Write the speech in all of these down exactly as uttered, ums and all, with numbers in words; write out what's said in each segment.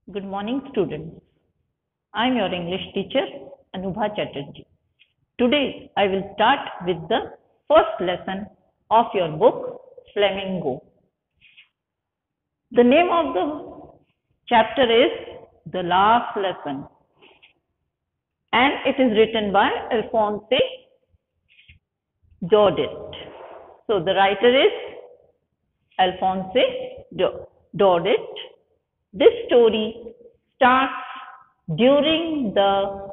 Good morning, students. I am your English teacher, Anubha Chatterjee. Today, I will start with the first lesson of your book, Flamingo. The name of the chapter is The Last Lesson, and it is written by Alphonse Daudet. So, the writer is Alphonse Daudet. This story starts during the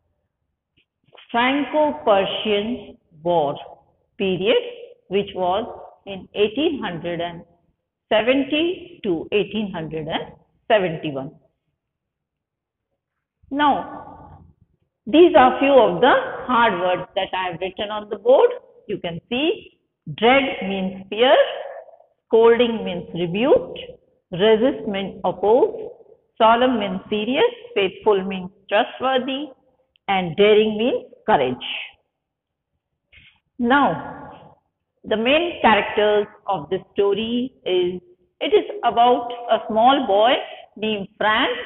Franco-Prussian War period, which was in eighteen seventy to eighteen seventy-one. Now, these are few of the hard words that I have written on the board. You can see dread means fear, scolding means rebuked, resist means oppose, solemn means serious, faithful means trustworthy, and daring means courage. Now, the main characters of this story is, it is about a small boy named Frank.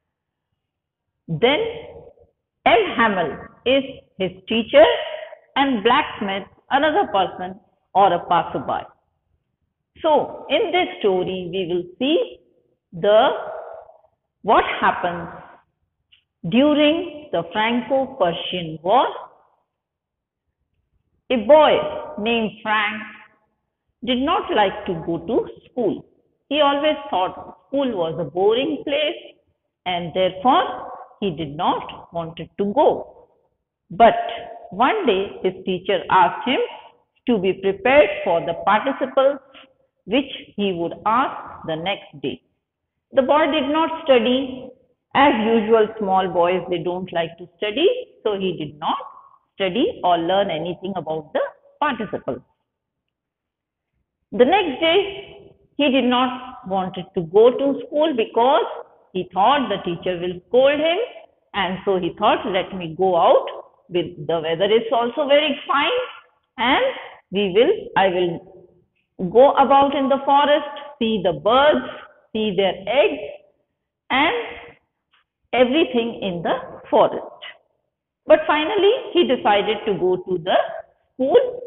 Then M. Hamel is his teacher, and blacksmith another person or a passerby. So, in this story, we will see the what happens during the Franco-Prussian War. A boy named Frank did not like to go to school. He always thought school was a boring place, and therefore he did not wanted to go. But one day his teacher asked him to be prepared for the participles which he would ask the next day. The boy did not study. As usual, small boys, they don't like to study. So he did not study or learn anything about the participles. The next day, he did not wanted to go to school because he thought the teacher will scold him. And so he thought, let me go out. With the weather is also very fine. And we will, I will go about in the forest, see the birds, see their eggs, and everything in the forest. But finally, he decided to go to the school,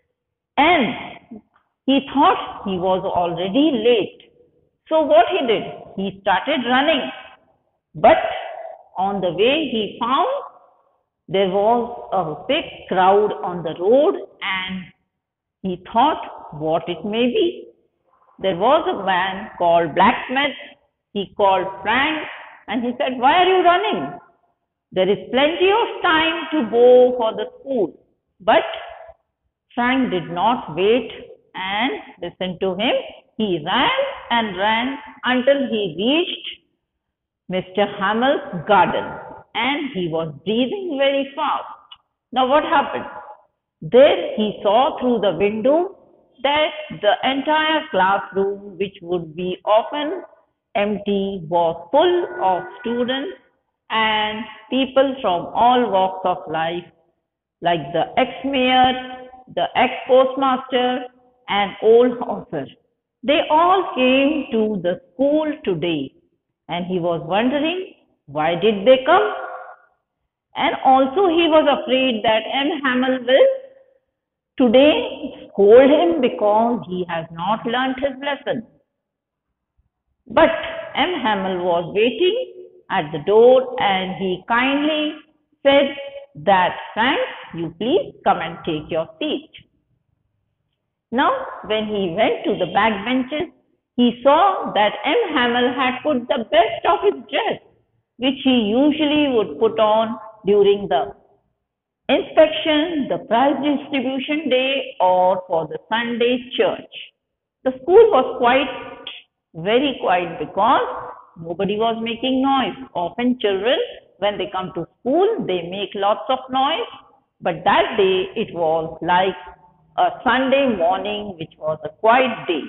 and he thought he was already late. So what he did? He started running. But on the way, he found there was a big crowd on the road, and he thought what it may be. There was a man called Blacksmith. He called Frank and he said, why are you running? There is plenty of time to go for the school. But Frank did not wait and listen to him. He ran and ran until he reached Mister Hamel's garden, and he was breathing very fast. Now what happened? There he saw through the window that the entire classroom, which would be often empty, was full of students and people from all walks of life, like the ex-mayor, the ex-postmaster, and old officer. They all came to the school today, and he was wondering, why did they come? And also he was afraid that M. Hamel will today scold him because he has not learnt his lesson. But M. Hamel was waiting at the door, and he kindly said that, Frank, you please come and take your seat. Now, when he went to the back benches, he saw that M. Hamel had put the best of his dress, which he usually would put on during the inspection, the prize distribution day, or for the Sunday church. The school was quite, very quiet because nobody was making noise. Often children, when they come to school, they make lots of noise. But that day, it was like a Sunday morning, which was a quiet day.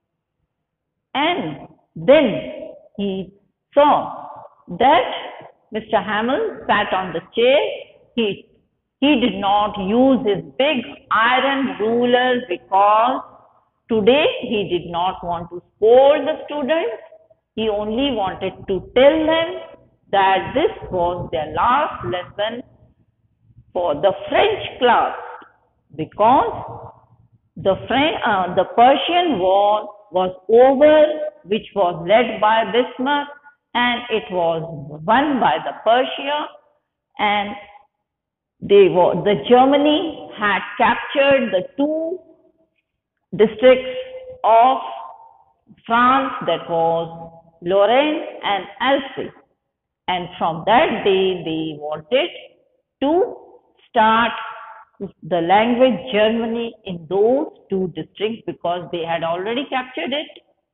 And then he saw that Mister Hamel sat on the chair. He He did not use his big iron ruler because today he did not want to scold the students, He only wanted to tell them that this was their last lesson for the French class because the French, uh, the Persian War was over, which was led by Bismarck, and it was won by the Persia, and they were the Germany had captured the two districts of France, that was Lorraine and Alsace. And from that day, they wanted to start the language Germany in those two districts because they had already captured it.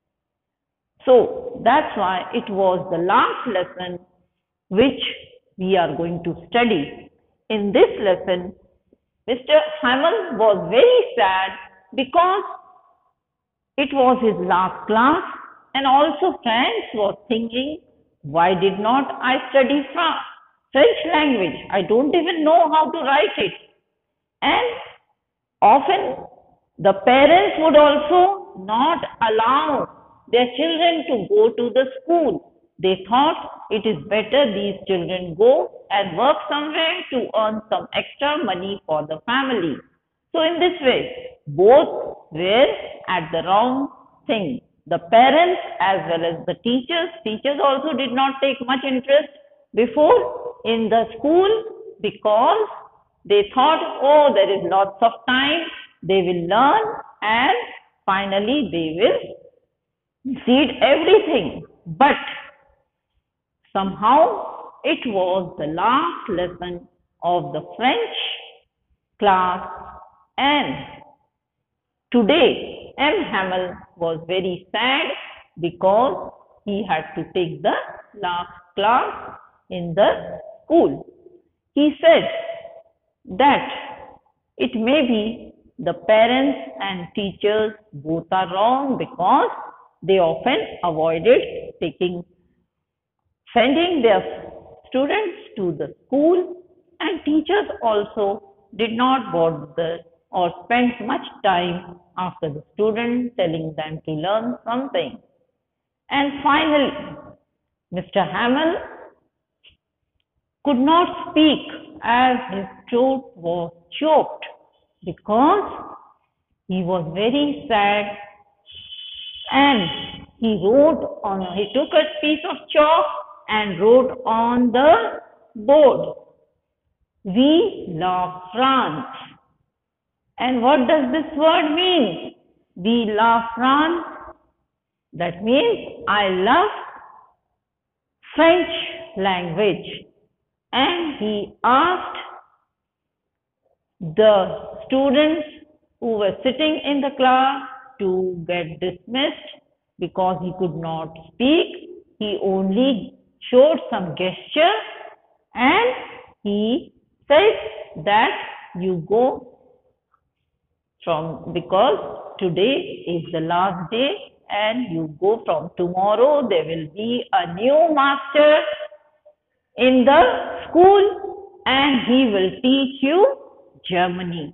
So that's why it was the last lesson which we are going to study. In this lesson, Mister Hamel was very sad because it was his last class, and also friends were thinking, why did not I study French language? I don't even know how to write it. And often the parents would also not allow their children to go to the school. They thought it is better these children go and work somewhere to earn some extra money for the family. So in this way, both were at the wrong thing. The parents as well as the teachers. Teachers also did not take much interest before in the school because they thought, oh, there is lots of time, they will learn and finally they will succeed everything. But somehow it was the last lesson of the French class, and today M. Hamel was very sad because he had to take the last class in the school. He said that it may be the parents and teachers both are wrong because they often avoided taking sending their students to the school, and teachers also did not bother or spend much time after the student telling them to learn something. And finally, Mister Hamel could not speak as his throat was choked because he was very sad, and he wrote on, he took a piece of chalk and wrote on the board, "We love France." And what does this word mean? We love France. That means I love French language. And he asked the students who were sitting in the class to get dismissed because he could not speak. He only showed some gesture and he said that you go from, because today is the last day and you go from tomorrow. There will be a new master in the school and he will teach you Germany.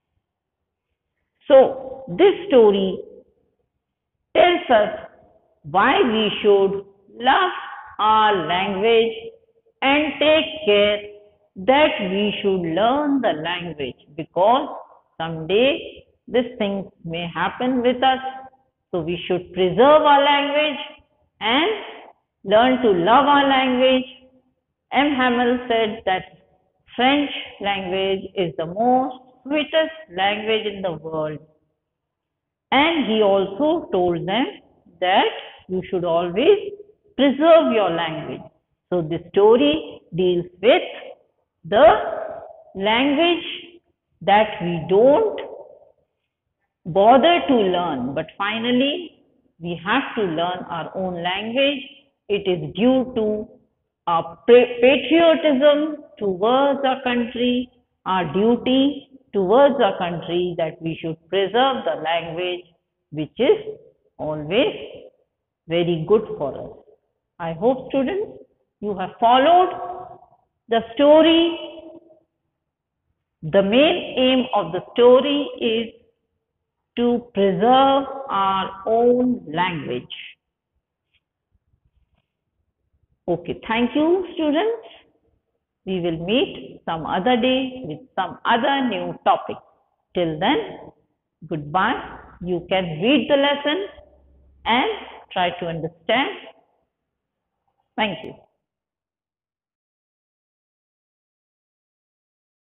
So this story tells us why we should love our language and take care that we should learn the language, because someday this thing may happen with us. So we should preserve our language and learn to love our language. M. Hamel said that French language is the most sweetest language in the world. And he also told them that you should always preserve your language. So this story deals with the language that we don't bother to learn, but finally we have to learn our own language. It is due to our patriotism towards our country, our duty towards our country, that we should preserve the language, which is always very good for us. I hope, students, you have followed the story. The main aim of the story is to preserve our own language. Okay, thank you, students. We will meet some other day with some other new topic. Till then, goodbye. You can read the lesson and try to understand. Thank you.